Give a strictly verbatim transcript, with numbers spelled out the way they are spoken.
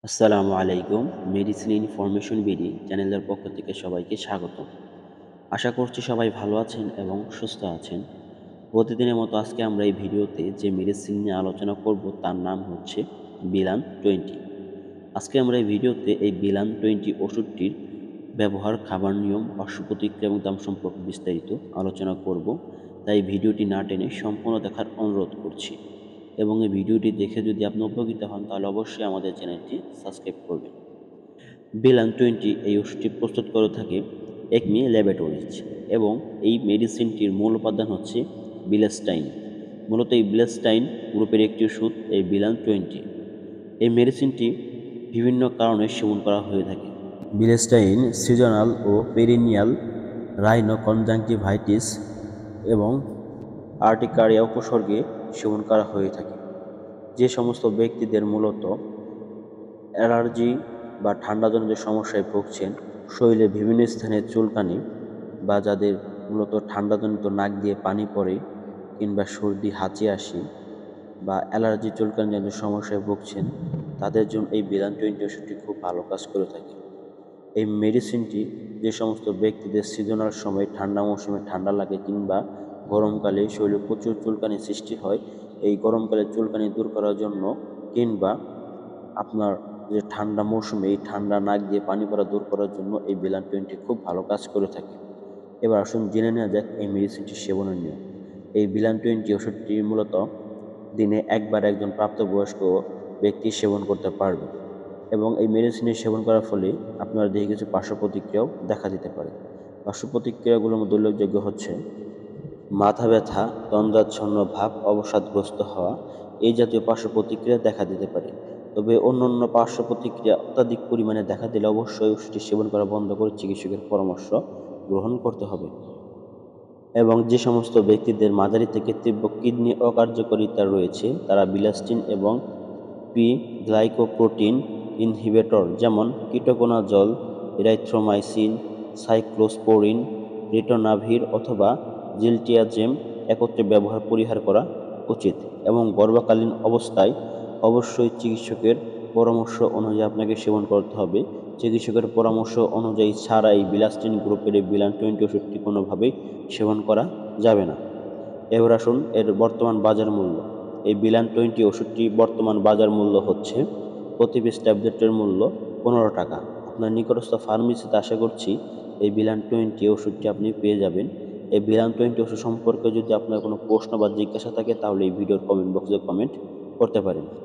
আসসালামু আলাইকুম। Medicine information BD চ্যানেলের পক্ষ থেকে সবাইকে স্বাগতম। আশা করছি সবাই ভালো আছেন এবং সুস্থ আছেন। প্রতিদিনের মতো আজকে আমরা এই ভিডিওতে যে মেডিসিন নিয়ে আলোচনা করব তার নাম হচ্ছে বিলান টোয়েন্টি। আজকে আমরা এই ভিডিওতে এই বিলান টোয়েন্টি ওষুধটির ব্যবহার, খাবার নিয়ম, পার্শ্ব প্রতিক্রিয়া এবং দাম সম্পর্কে বিস্তারিত আলোচনা করব। তাই ভিডিওটি না টেনে সম্পূর্ণ দেখার অনুরোধ করছি। এবং এই ভিডিওটি দেখে যদি আপনি উপকৃত হন তাহলে অবশ্যই আমাদের চ্যানেলটি সাবস্ক্রাইব করবেন। বিলান টোয়েন্টি এই ওষুধটি প্রস্তুত করে থাকে একমি ল্যাবরেটরিজ এবং এই মেডিসিনটির মূল উপাদান হচ্ছে বিলাস্টাইন। মূলত এই বিলাস্টাইন গ্রুপের একটি ওষুধ এই বিলান টোয়েন্টি। এই মেডিসিনটি বিভিন্ন কারণে সেবন করা হয়ে থাকে। বিলাস্টাইন সিজনাল ও পেরিনিয়াল রাইনো কনজাংটিভাইটিস এবং আর্টিকারিয়া উপসর্গে সেবন করা হয়ে থাকে। যে সমস্ত ব্যক্তিদের মূলত অ্যালার্জি বা ঠান্ডাজনিত সমস্যায় ভুগছেন, শরীরে বিভিন্ন স্থানে চুলকানি বা যাদের মূলত ঠান্ডাজনিত নাক দিয়ে পানি পড়ে কিংবা সর্দি হাঁচি আসে বা অ্যালার্জি চুলকানিজনিত সমস্যায় ভুগছেন, তাদের জন্য এই বিলান টোয়েন্টি ওষুধটি খুব ভালো কাজ করে থাকে। এই মেডিসিনটি যে সমস্ত ব্যক্তিদের সিজনাল সময় ঠান্ডা মৌসুমে ঠান্ডা লাগে কিংবা গরমকালে শরীরে প্রচুর চুলকানি সৃষ্টি হয়, এই গরমকালে চুলকানি দূর করার জন্য কিংবা আপনার যে ঠান্ডা মৌসুমে এই ঠান্ডা নাক দিয়ে পানি পড়া দূর করার জন্য এই বিলান টোয়েন্টি খুব ভালো কাজ করে থাকে। এবার আসুন জেনে নেওয়া যাক এই মেডিসিনটি সেবনের নিয়ম। এই বিলান টোয়েন্টি ওষুধটি মূলত দিনে একবার একজন প্রাপ্তবয়স্ক ব্যক্তি সেবন করতে পারবে এবং এই মেডিসিনের সেবন করার ফলে আপনার দেহে কিছু পার্শ্ব প্রতিক্রিয়াও দেখা দিতে পারে। পার্শ্ব প্রতিক্রিয়াগুলোর মধ্যে উল্লেখযোগ্য হচ্ছে মাথা ব্যথা, দ্বন্দ্বাচ্ছন্ন ভাব, অবসাদগ্রস্ত হওয়া, এই জাতীয় পার্শ্ব প্রতিক্রিয়া দেখা দিতে পারে। তবে অন্য অন্য পার্শ্ব প্রতিক্রিয়া অত্যাধিক পরিমাণে দেখা দিলে অবশ্যই ওষুধটি সেবন করা বন্ধ করে চিকিৎসকের পরামর্শ গ্রহণ করতে হবে। এবং যে সমস্ত ব্যক্তিদের মাঝারি থেকে তীব্র কিডনি অকার্যকারিতা রয়েছে তারা বিলাস্টিন এবং পি গ্লাইকোপ্রোটিন ইনহিবিটর যেমন কিটোকোনাজল, এরাইথ্রোমাইসিন, সাইক্লোস্পোরিন, রিটোনাভির অথবা জিলটিয়াজেম একত্রে ব্যবহার পরিহার করা উচিত এবং গর্ভকালীন অবস্থায় অবশ্যই চিকিৎসকের পরামর্শ অনুযায়ী আপনাকে সেবন করতে হবে। চিকিৎসকের পরামর্শ অনুযায়ী ছাড়া এই বিলাস্টিন গ্রুপের এই বিলান টোয়েন্টি ওষুধটি কোনোভাবেই সেবন করা যাবে না। এবার আসুন এর বর্তমান বাজার মূল্য। এই বিলান টোয়েন্টি ওষুধটি বর্তমান বাজার মূল্য হচ্ছে প্রতি পিস ট্যাবলেটের মূল্য পনেরো টাকা। আপনার নিকটস্থ ফার্মেসিতে আশা করছি এই বিলান টোয়েন্টি ওষুধটি আপনি পেয়ে যাবেন। এই বিলান টোয়েন্টি ওষুধ সম্পর্কে যদি আপনার কোনো প্রশ্ন বা জিজ্ঞাসা থাকে তাহলে এই ভিডিওর কমেন্ট বক্সে কমেন্ট করতে পারেন।